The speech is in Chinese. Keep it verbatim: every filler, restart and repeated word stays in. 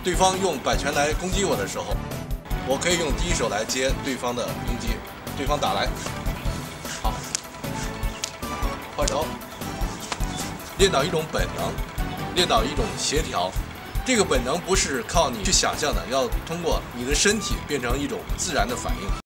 对方用摆拳来攻击我的时候，我可以用第一手来接对方的攻击。对方打来，好，换手，练到一种本能，练到一种协调。这个本能不是靠你去想象的，要通过你的身体变成一种自然的反应。